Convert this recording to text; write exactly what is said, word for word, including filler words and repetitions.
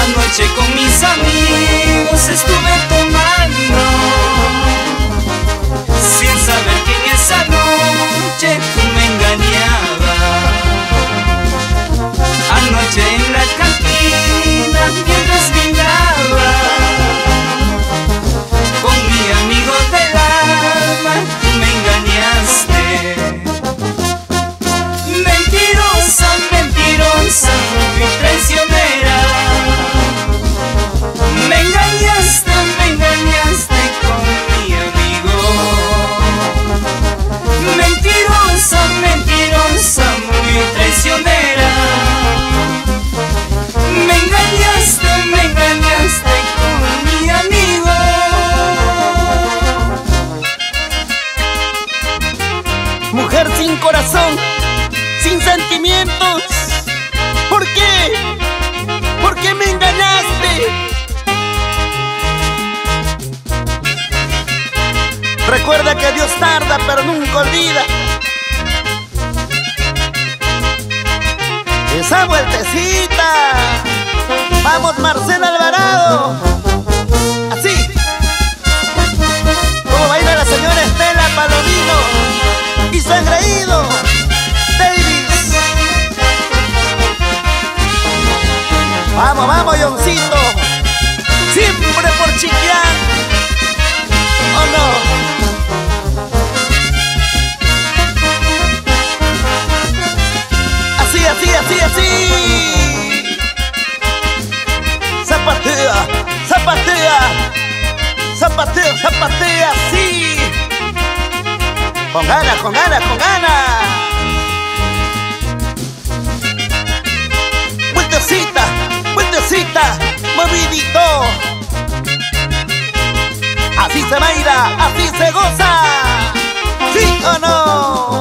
Anoche con mis amigos estuve tomando, sin saber que en esa noche tú me engañabas. Anoche en la cantina mientras brindaba con mi amigo del alma, tú me engañaste. Mentirosa, mentirosa y traicionera. Me engañaste, me engañaste con mi amigo. Mentirosa, mentirosa, muy traicionera. Me engañaste, me engañaste con mi amigo. Mujer sin corazón, sin sentimientos, ¿por qué? ¿Por qué me engañaste? Recuerda que Dios tarda pero nunca olvida. Esa vueltecita. Vamos, Marcela Alvarado. Así como baila la señora Estela Palomino y su engreído Davis. Vamos, vamos, Yoncito, siempre por Chiquián. ¿O no? Así, así, así, así. Zapatea, zapatea, zapatea, zapatea, sí. Con ganas, con ganas, con ganas. Vueltecita, vueltecita, movidito. Así se baila, así se goza. ¿Sí o no?